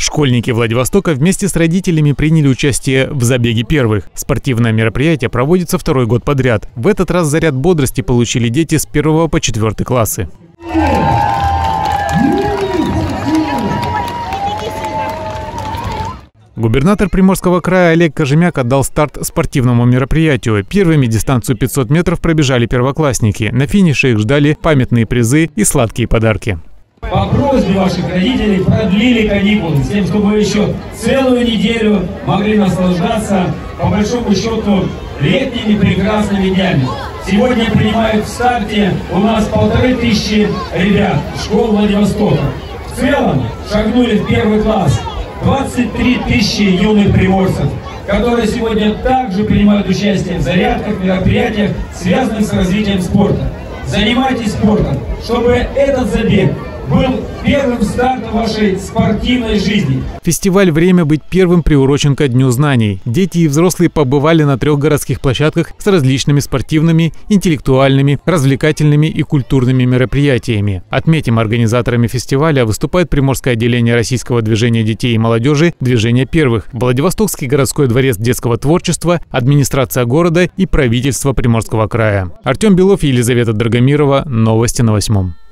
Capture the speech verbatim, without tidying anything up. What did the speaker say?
Школьники Владивостока вместе с родителями приняли участие в забеге первых. Спортивное мероприятие проводится второй год подряд. В этот раз заряд бодрости получили дети с первого по четвертый классы. Губернатор Приморского края Олег Кожемяк отдал старт спортивному мероприятию. Первыми дистанцию пятьсот метров пробежали первоклассники. На финише их ждали памятные призы и сладкие подарки. По просьбе ваших родителей продлили каникулы, с тем, чтобы вы еще целую неделю могли наслаждаться, по большому счету, летними прекрасными днями. Сегодня принимают в старте у нас полторы тысячи ребят школ Владивостока. В целом шагнули в первый класс двадцать три тысячи юных приморцев, которые сегодня также принимают участие в зарядках, мероприятиях, связанных с развитием спорта. Занимайтесь спортом, чтобы этот забег был первым стартом вашей спортивной жизни. Фестиваль «Время быть первым» приурочен ко Дню знаний. Дети и взрослые побывали на трех городских площадках с различными спортивными, интеллектуальными, развлекательными и культурными мероприятиями. Отметим, организаторами фестиваля выступает Приморское отделение Российского движения детей и молодежи «Движение первых», Владивостокский городской дворец детского творчества, администрация города и правительство Приморского края. Артем Белов и Елизавета Драгомирова. Новости на восьмом.